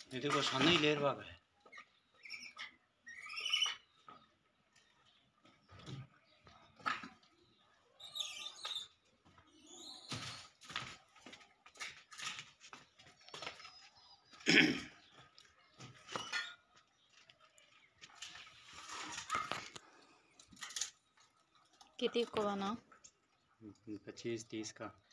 ये देखो सामने ही लेर बाग है। कितनी को बना? 25-30 का।